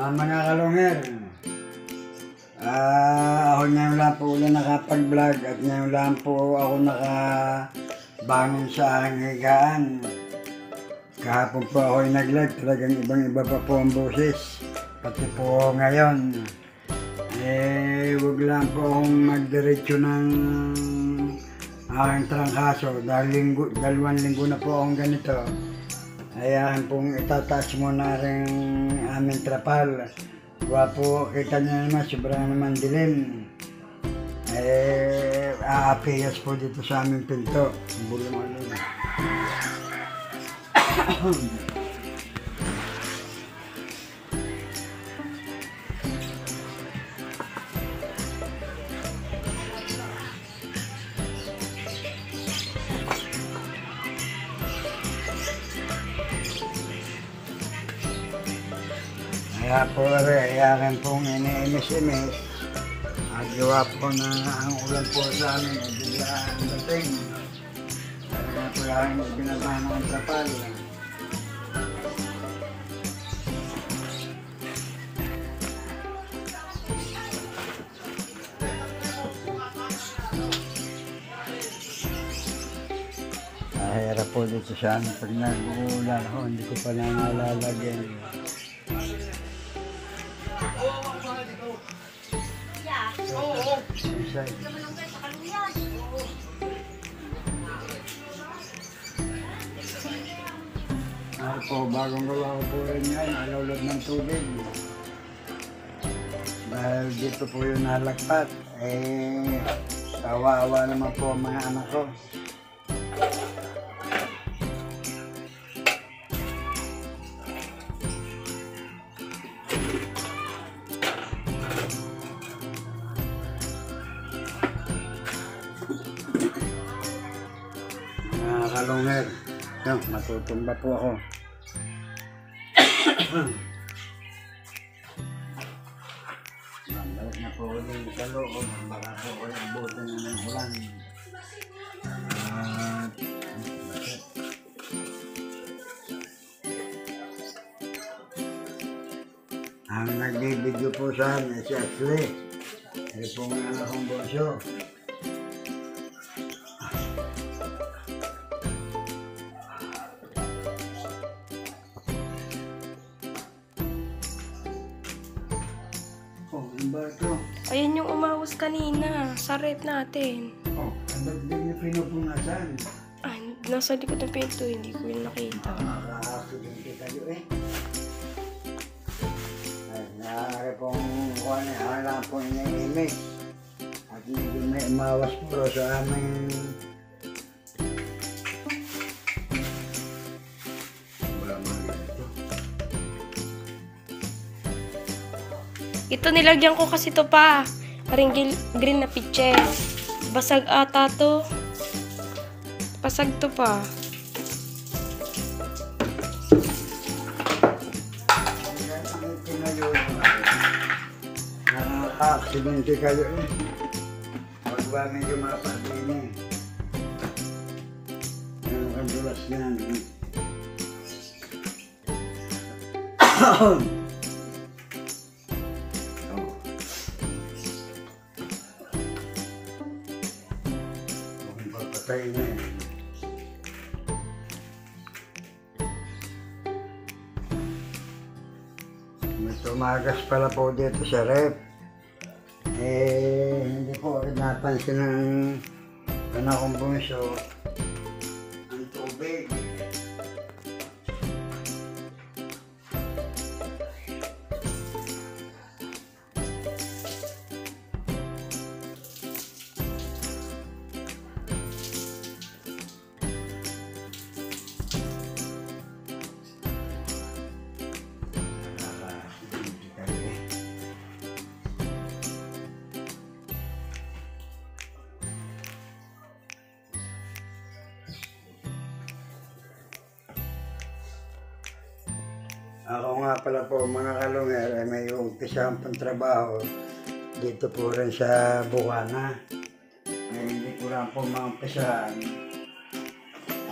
Mga kalungir, ako ngayon lang po ulit nakapag-vlog at ngayon lang po ako nakabangon sa aking higaan. Kahapon po ako'y nag-live, talagang ibang-iba pa po ang boses. Pati po ngayon, huwag lang po akong magdiretso ng aking trangkaso dahil dalawang linggo na po akong ganito. Ayan pong itataas muna rin aming trapal. Wapo, kita niyo naman, sobrang naman dilim. Aapiyas po dito sa aming pinto. Bulong ano. Kaya po rin, akin pong iniimis-imis. At gawa po na ang ulan po sa amin ay biglaan dating. Kaya po lang binabano ang trapal. Hirap po dito sa amin pag nag-uulan ako, hindi ko pa nalalagyan. Ano po, bagong gawa ko po rin yan, alulod ng tubig. Dahil dito po yung nalagpat, kawawa naman po ang mga anak ko. Mga kalungir, matutumba po ako. Balik na po ulit sa loob, baka po ulit buto na ng ulan. Ang nagbibideo po sa amin si Ashley. Ito po nga akong boso. Ayun yung umawas kanina sa rep natin. Oh, ang bagdag niya pinupunasan. Ay, nasa likod ng pinto, hindi ko yun nakita. Nakakasidente kayo eh. Ay, nakakari pong kuha na, hala po iniimig. At hindi may umawas po sa aming Ito nilagyan ko kasi to pa. Paring green na pitche. Basag ata to. Pasag to pa. Nakaka-aksidente kayo eh. Huwag ba medyo mapagin eh. Yung kadulas yan. Patay na eh. May tumagas pala po dito sa rep. Hindi po napansin ng anak kong bunso ang tubig. Ako nga pala po mga kalungir ay may umpisahan pang trabaho dito po rin sa Bukana. Ay hindi ko lang po maumpisahan.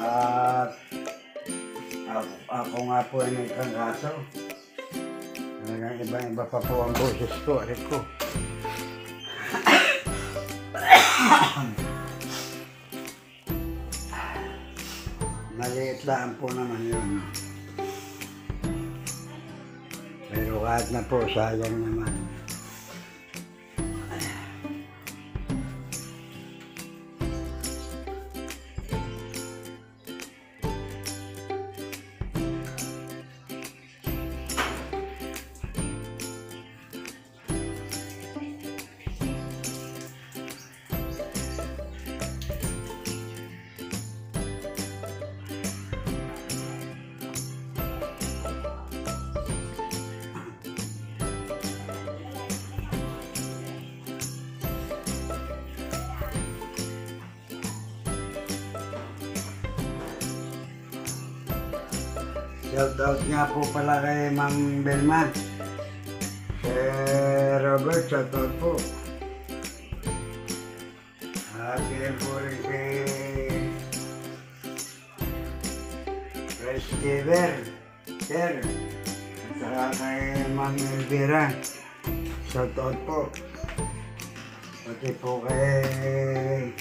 At ako nga po ay may trangkaso. Talagang iba-iba pa po ang boses ko. Arit ko. Maliit lang po naman yun. Pero kahit na po, sayang naman. Shoutout nga po pala kay Ma'am Belma. Robert, shoutout po. At yan po rin kay Rice Giver, Sir. At saka kay Ma'am Elvira. Shoutout po. Pati po kay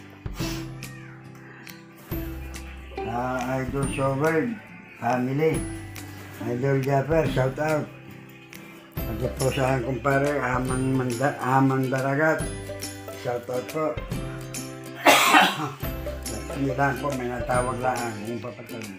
Idol Showard Family. Idol Japper, shout out. Pati po sa aking kumpare, Amang Daragat. Shout out po. Hindi lang po, may natawag lang kung papatalan.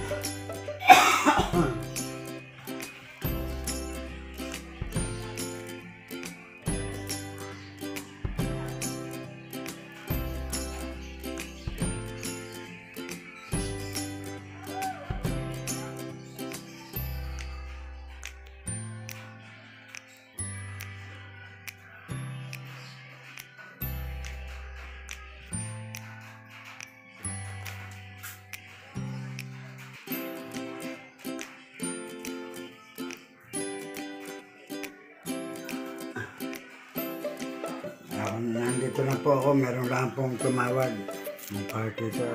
Nandito na po ako, meron lang pong tumawag ng partitor.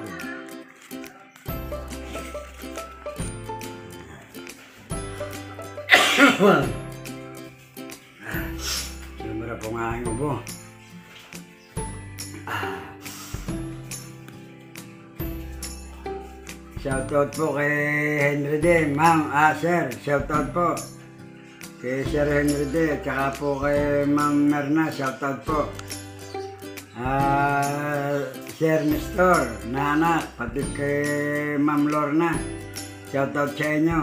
Sumara po nga ang ubo. Shoutout po kay Henry D. Ma'am, sir, shoutout po. Kay Sir Henry D. Tsaka po kay Ma'am Merna, shoutout po. Sir Nestor, Nana, pati kay Ma'am Lorna, shoutout sa inyo.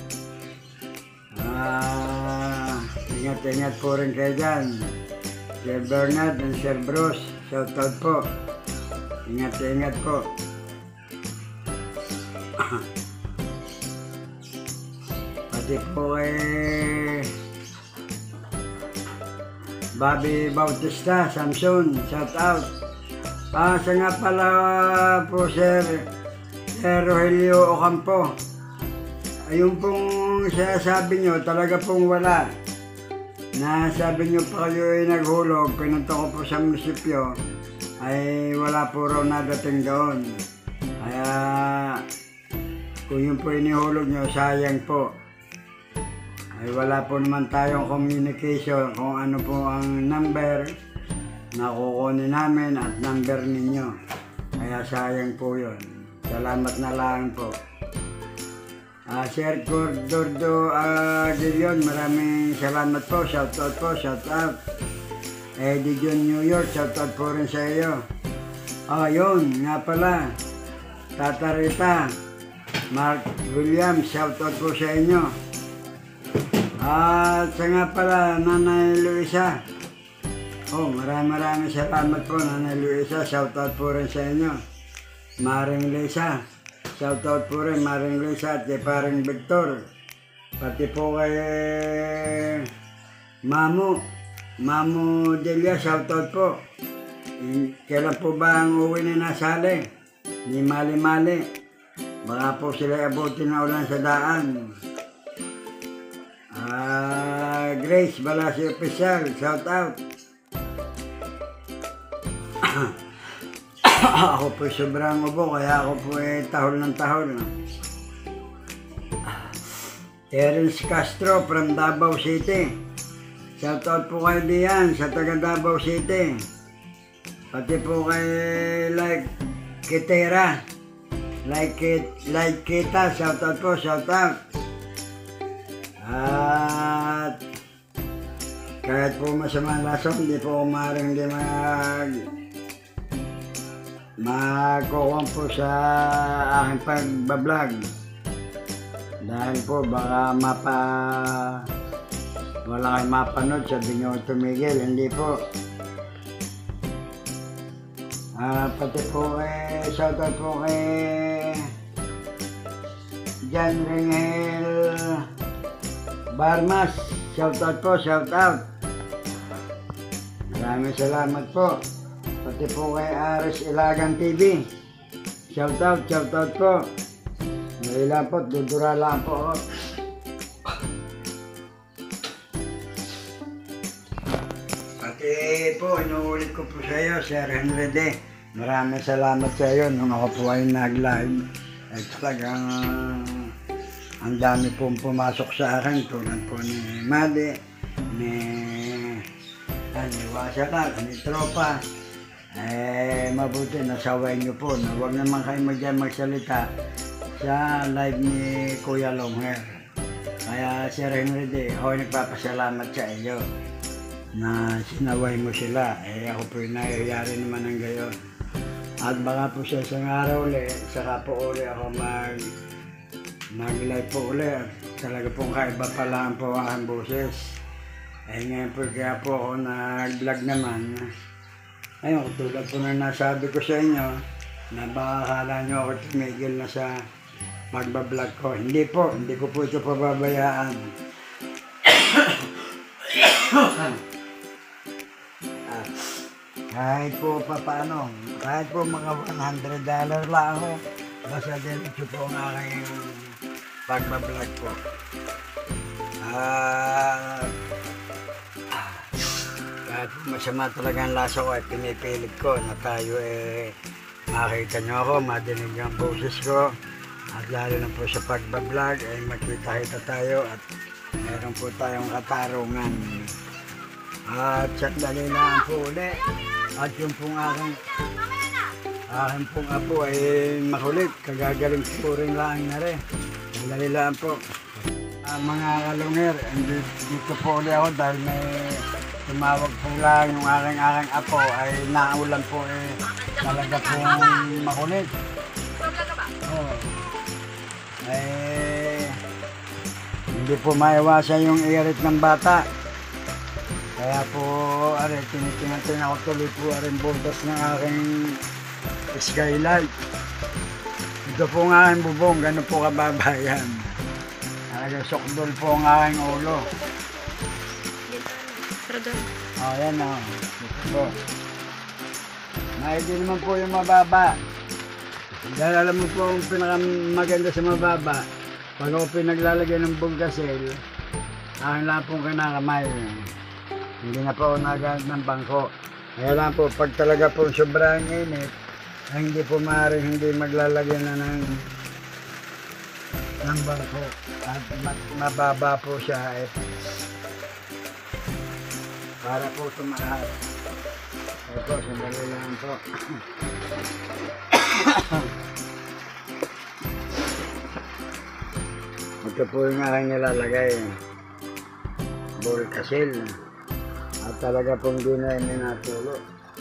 Ingat-ingat po rin kayo dyan. Sir Bernard and Sir Bruce, shoutout po. Ingat-ingat po. Pati po kay Bobby Bautista, Samson, shout out. Sa nga pala po Sir Rogelio Ocampo. Ayun pong sinasabi nyo, talaga pong wala. Nasabi nyo pa kayo ay naghulog, pinunta ko po sa munisipyo, ay wala po raw nadating doon. Kaya kung yun po inihulog nyo, sayang po. Ay wala po naman tayong communication kung ano po ang number na kukunin namin at number ninyo. Kaya sayang po yun. Salamat na lang po. Sir Cordordo Gilion, maraming salamat po. Shout out po, shout out. Eddie John New York, shout out po rin sa iyo. Yun, nga pala. Tata Rita, Mark Williams, shout out po sa inyo. At sa nga pala, Nanay Luisa. Maraming salamat po, Nanay Luisa. Shoutout po rin sa inyo. Maring Lisa. Shoutout po rin, Maring Lisa at kay Paring Victor. Pati po kay Mamu Delia, shoutout po. Kailan po ba ang uwi ni Nasali? Ni Mali-Mali. Baka po sila abutin na ulan sa daan. Grace Balasi Official, shout out. Ako po sobrang ubo, kaya ako po tahol ng tahol. Terence Castro from Davao City. Shoutout po kayo diyan sa taga Davao City. Pati po kay Kitera. Kita, shoutout po, shoutout. At kahit po masama laso, hindi po umaring hindi magkukuha po sa aking pagbablog. Dahil po baka wala kayong mapanood, sabi nyo tumigil, hindi po. Pati po shoutout po kay John Ringel Barmas, shoutout po, shoutout. Maraming salamat po. Pati po kay Aris Ilagan TV, shoutout po. Ngayon po, dudura lang po. Pati po, inuulit ko po sa iyo, Sir Henry D. Maraming salamat sa iyo nung ako po ay nag-live. Ay talagang ang dami pong pumasok sa akin, tulad po ni Madi, ni Wasaka, ni Tropa. Mabuti nasaway niyo po na huwag naman kayo magsalita sa live ni Kuya Longhair. Kaya Sir Henry D, ako'y nagpapasalamat sa iyo na sinaway mo sila. Ako po yung nangyayari naman ng gayon. At baka po sa isang araw ulit, saka po ulit ako mag-live po ulit. Talaga pong kaiba pa lang po ang boses. Ngayon po kaya po ako nag-vlog naman. Ayun, tulad po na nasabi ko sa inyo, na baka akala nyo ako tumigil na sa magbablog ko. Hindi po, hindi ko po ito pababayaan. Kahit po paano, kahit po mga $100 lang ako, basta diretso po ang aking pagbablog ko. Kahit po masama talaga ang lasa ko, at pinipilit ko na tayo makita nyo ako, madinig ang boses ko. At lalo na po sa pagbablog, magkita-kita tayo at meron po tayong katarungan. At sandali lang po ulit. At yung pong aking pong apo ay makulit. Kagagaling po rin lang na rin. Sandali lang po. Mga kalungir, dito po ulit ako dahil may tumawag po lang yung aking apo ay naulan po talaga pong makulit. Hindi po maiwasan yung irit ng bata. Kaya po, tinitingnan ako tuloy po ang buldas ng aking skylight. Ito po ang aking bubong, gano'n po kababayan. Sokdol po ang aking ulo. Yan o. Ito po. Hindi naman po yung mababa. Dahil alam mo po ang pinakamaganda sa mababa, pag ako pinaglalagay ng bulgasel, aking lang pong kinakamay. Hindi na po ako nagamit ng bangko. Kaya lang po, pag talaga po sobrang init, hindi po maaaring hindi maglalagay na ng bangko. At mababa po siya para po tumaas. Ito, sandali lang po. Ito po yung aking nilalagay. Bulkasil. At talaga pong di na natulo.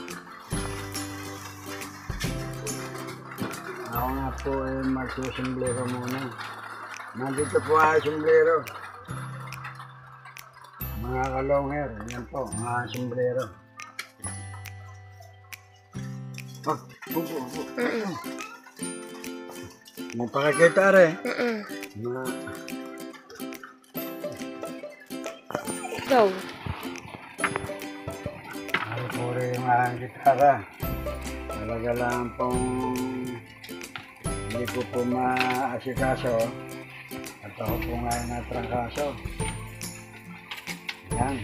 Ako nga po magsusumblero muna. Nandito po ay sumblero. Mga kalongher, yan po, mga sumblero. May pakikita rin. Go. Ay, puro yung aking gitara. Talaga lang pong hindi po maasikaso. At ako po nga yung natrangkaso. Yan.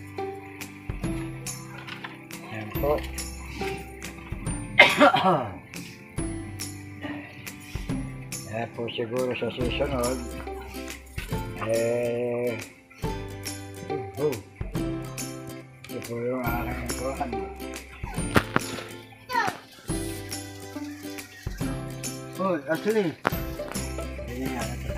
Yan po. Kaya po siguro sa susunod, Ito po yung aking kuhan. Oh, actually. Ganyan nga ito.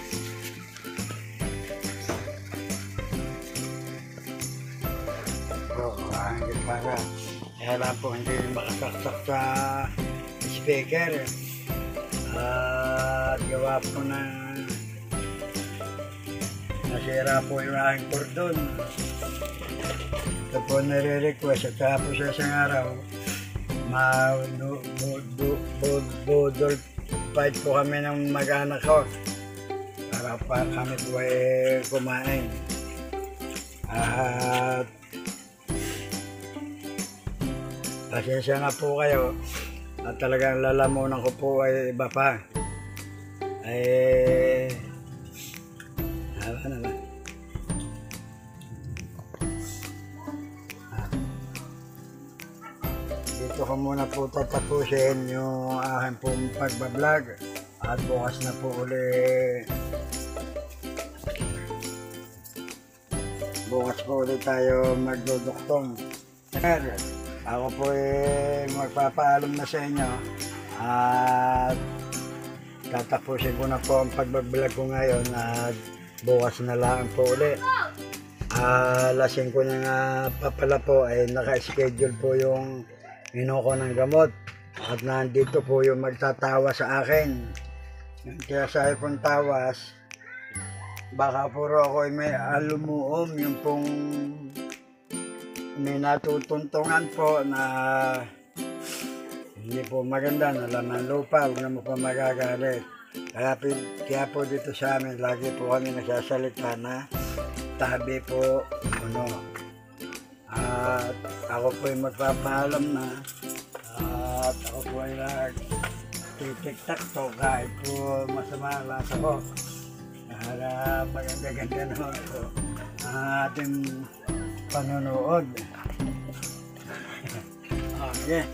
Ang gitara. Kaya lang po hindi makasaksak sa speaker. At gawa po na nasira po yung aking cordon. Ito po nare-request at saka po sa isang araw budol fight po kami ng mag-anak ko para pa kami po ay kumain. At pasensya na po kayo at talagang lalamunan ko po ay iba pa. Ano naman. Dito ko muna po tatapusin yung aking pong pagbablog at bukas na po ulit tayo magduduktong. Ako po magpapaalam na sa inyo at tatapusin ko na po ang pagbablog ko ngayon at bukas na lang po ulit. Lasing ko na nga pa pala po ay naka-schedule po yung inuko ng gamot at nandito po yung magtatawa sa akin. Kaya sa kong tawas, baka puro ako may alumuom, yung pong may natutuntungan po na hindi po maganda, na laman lupa, huwag na mo pa magagalit. Kaya po dito sa amin, lagi po kami nagsasalita na tabi po, At ako po ay magpapaalam na at ako po ay nag-tiktak to kahit po masama ang lasa ko. Para maganda-ganda naman po ang ating panonood. Okay.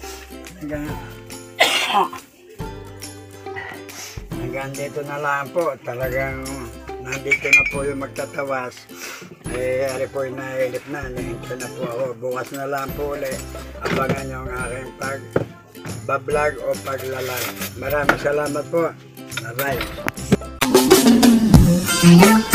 Hanggang dito na lang po. Talagang nandito na po yung magtatawas. Ari po yung nailip na. Nahinto na po ako. Bukas na lang po ulit. Abangan nyo ang aking pag-bablog o paglalag. Maraming salamat po. Bye-bye.